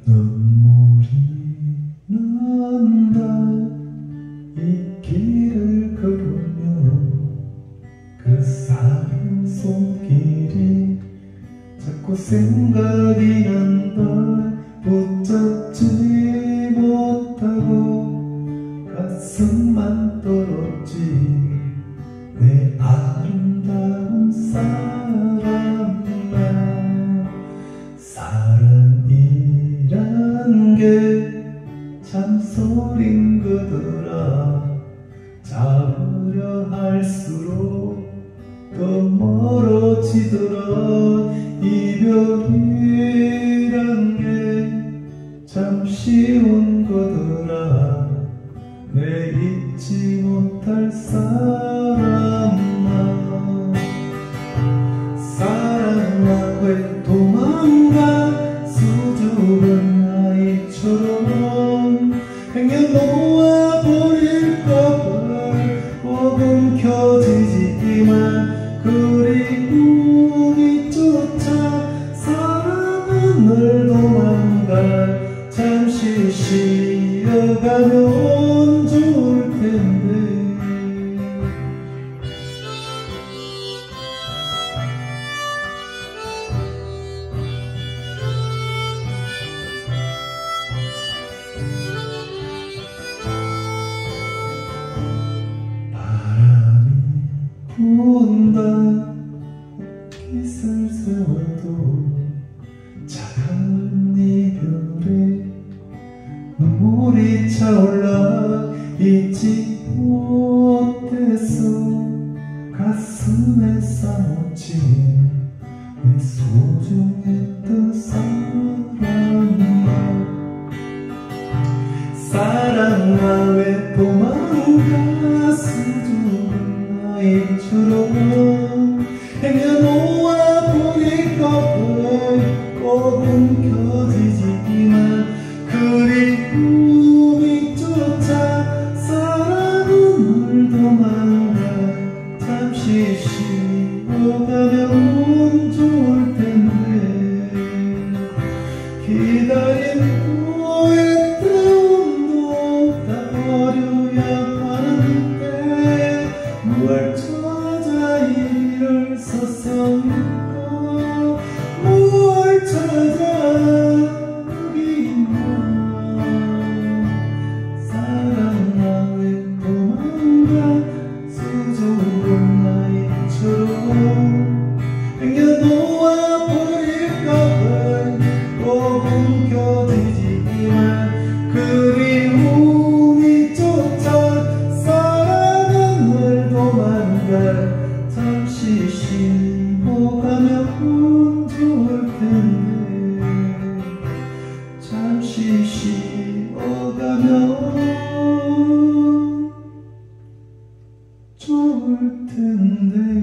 눈물이 난다. 이 길을 걸으면 그 사람 손길이 자꾸 생각이 난다. 붙잡지 못하고 가슴만 떨었지. 내 아름다운 사람아, 사랑이란 게 참소린 거더라. 잡으려 할수록 더 멀어지더라. 이별이란 게 참 쉬운 거더라. 내 잊지 못할 사람아, 사랑아 왜 도망가. 수줍은 아이처럼 행여놓아 버릴까봐 꼭 움켜쥐지만 그리움이 쫓아 사랑은 널 도망가. 잠시 쉬어가면 좋을 텐데. 바람이 분다. 깃을 세워도 차가운 이별에 눈물이 차올라. 잊지 못해서 가슴에 사무친 내 소중했던 사랑아, 사랑아 왜 도망가. 수줍은 아이처럼 행여놓아 버릴까봐 꼭 움켜쥐지만 그리움이 쫓아 사랑은 널 도망가. 잠시 쉬어가면 좋을 텐데. 기다린 후에 때운도 다 버려야 하는데 뭘 찾아 이를 서성일까. 뭘 찾아 여기나. 사랑아 왜 도망가. 수줍은 아이처럼 행여놓아 버릴까봐 꼭 움켜쥐지만 그리움이 쫓아 사랑은 널 도망가. 잠시 쉬어가면 좋을 텐데. 잠시 쉬어가면 좋을 텐데.